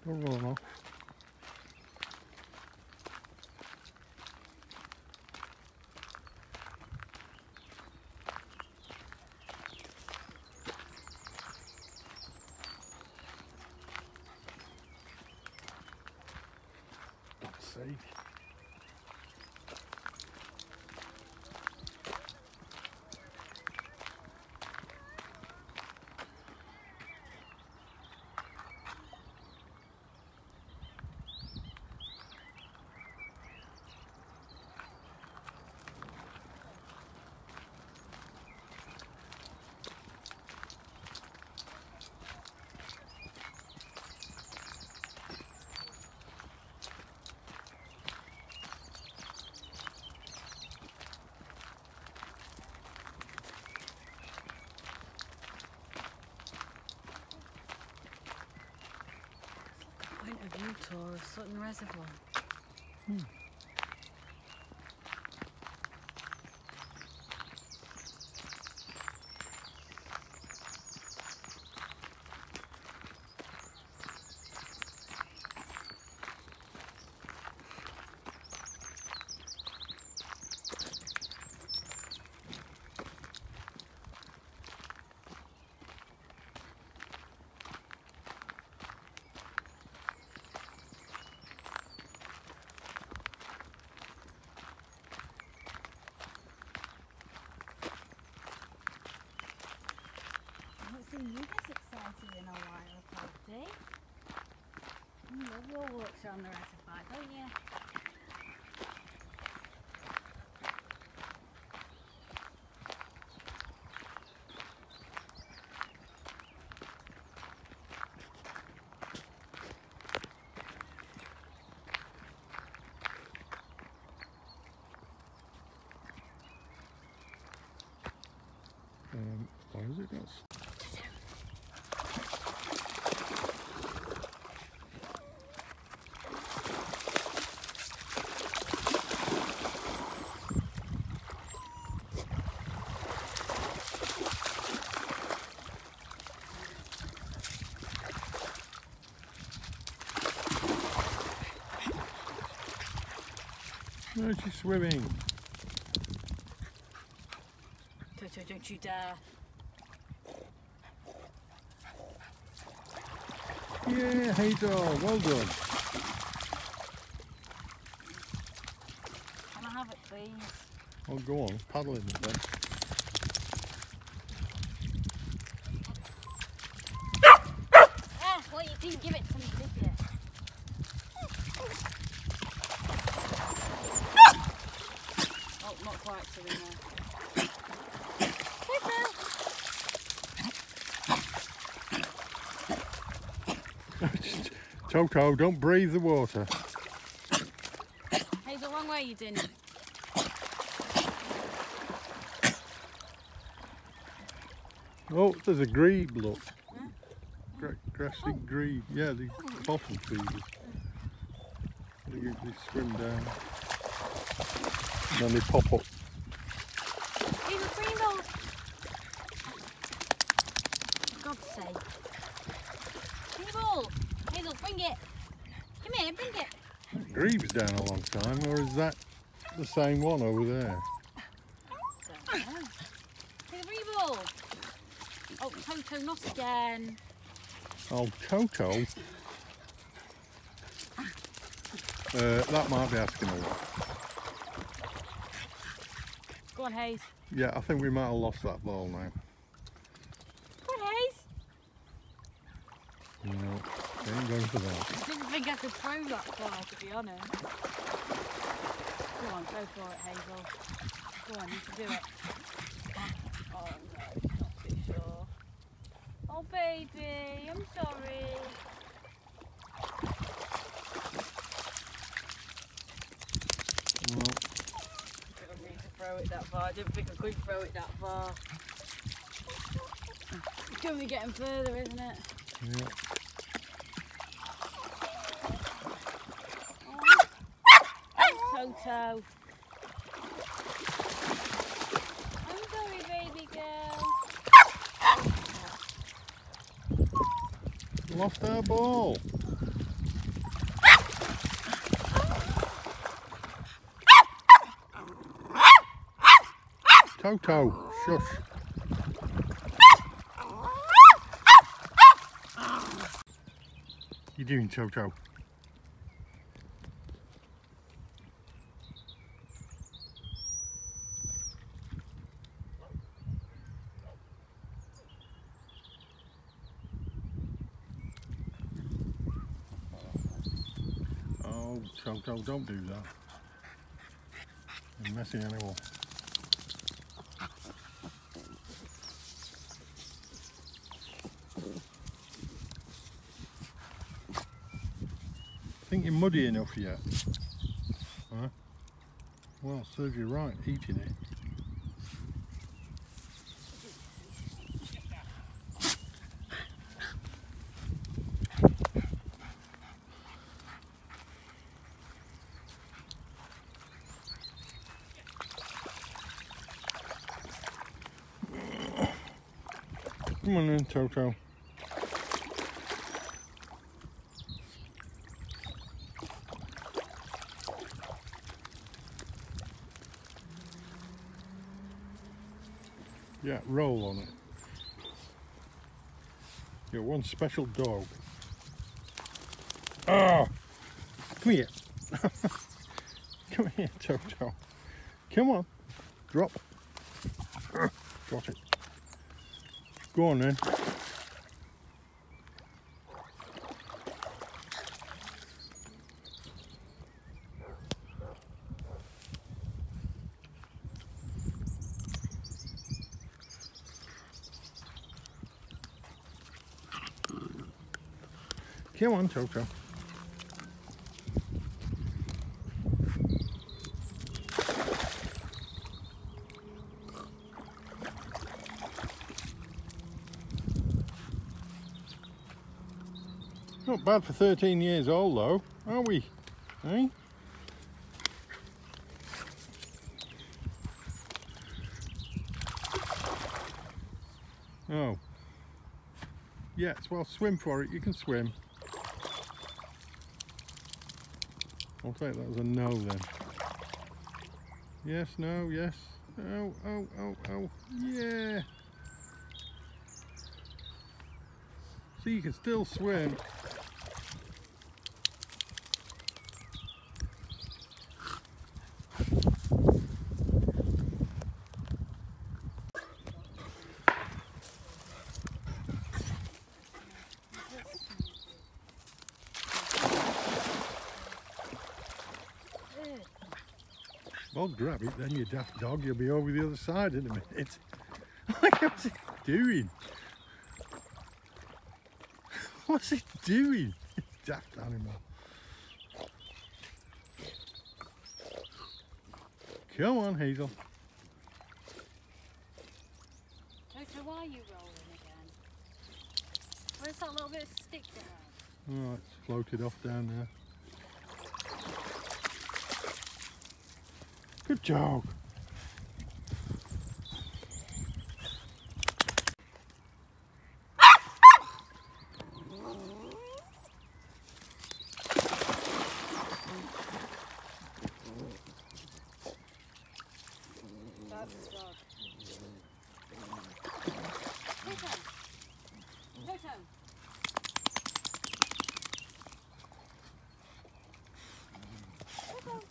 Don't run off. God's sake. Point of view tour of Sutton Reservoir. You get excited in a while, Cody. You love your walks around the reservoir, don't you? Why is it not? No, she's swimming. Toto, don't you dare. Yeah, Hazel, well done. Can I have it, please? Oh, go on, paddle in it then. Ah, well, you didn't give it to me, did you? Oh, not quite swimming there. Toto, don't breathe the water. Hazel, wrong way you didn't. Oh, there's a grebe, look. Huh? Grassy grebe. Yeah, the bottom feeders. They usually swim down. And then they pop up. Hazel, bring it on. For God's sake. Bring the ball. Hazel, bring it. Come here, bring it. That grebe's down a long time, or is that the same one over there? Don't know. Hazel, bring the ball. Oh, Toto, not again. Oh, Toto? That might be asking a lot. Go on, Hayes. Yeah, I think we might have lost that ball now. Go on, Hayes. No, they ain't going for that. I didn't think I could throw that far, to be honest. Go on, go for it, Hazel. Go on, you can do it. Oh no, not too sure. Oh baby, I'm sorry. Well, I didn't mean to throw it that far. I didn't think I could throw it that far. It's going to be getting further, isn't it? yeah. Toto. I'm sorry, baby girl. Lost our ball. Toto, shush. You doing, Toto? Oh, Toto, don't do that. You're a messy animal. Think you're muddy enough yet? Huh? Well, serves you right, eating it. Come on then, Toto. Yeah, roll on it. You're one special dog. Ah! Come here. Come here, Toto. Come on. Drop. Got it. Go on then. Come on, Toto. Not bad for 13 years old though, are we? Eh? Oh. Yes, well, swim for it. You can swim. I'll take that as a no then. Yes, no, yes. Oh, oh, oh, oh. Yeah. See, you can still swim. Well, grab it then, you daft dog. You'll be over the other side in a minute. What's it doing? What's it doing? Daft animal. Come on, Hazel. Toto, why are you rolling again? Where's that little bit of stick down? Oh, it's floated off down there. Good job. That's the dog. Toto! Toto! Toto!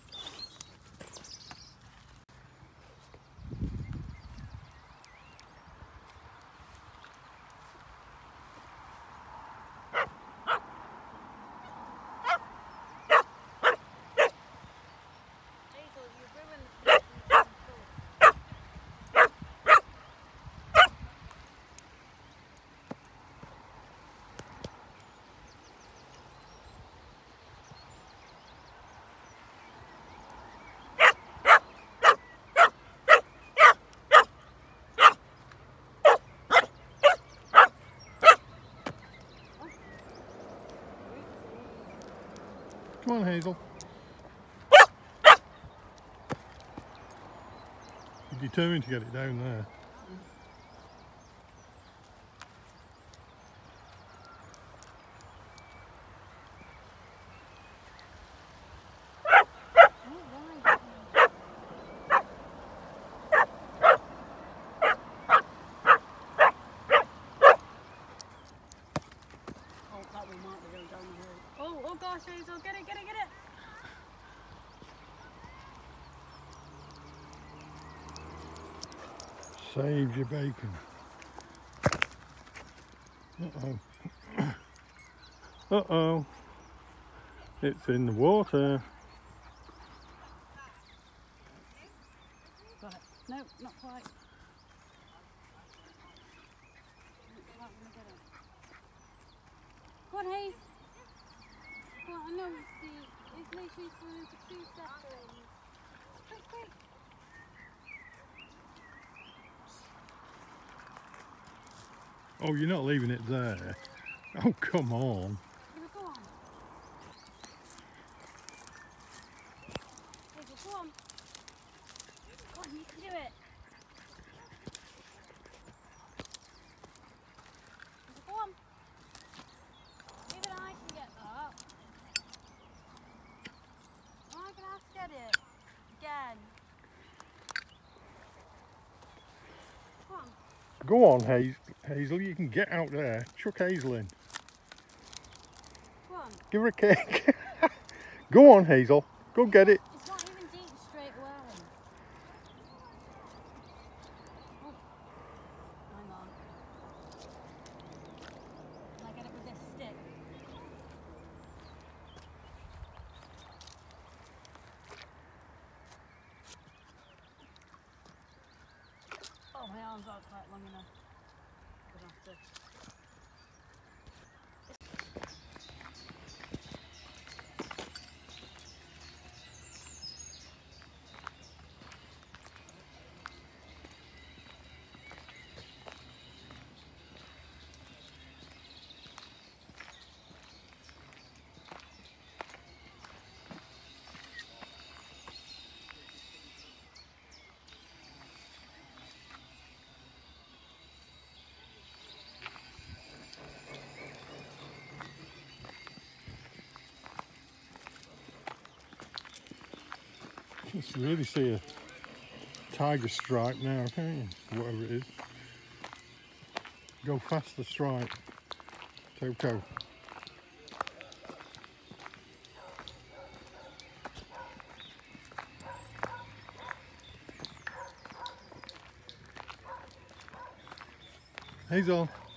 Come on, Hazel. You're determined to get it down there. Oh gosh, Hazel, get it, get it, get it! Save your bacon. Uh-oh. Uh-oh. It's in the water. Got it. No, not quite. Go on, Hayes. Go on, I know it's literally swimming for 2 seconds. Quick, quick. Oh, you're not leaving it there. Oh, come on. Go on. Hazel, go on. Go on, you can do it. Hazel, go on. Even I can get that. I'm going to have to get it. Again. Come on. Go on, Hazel, you can get out there. Chuck Hazel in. Go on. Give her a kick. Go on, Hazel. Go get it. It's not even deep straight away. Oh. Hang on. Can I get it with this stick? Oh, my arms aren't quite long enough. I'm gonna have to. You can really see a tiger stripe now, can't you? Whatever it is. Go faster, stripe. Toto. Hazel.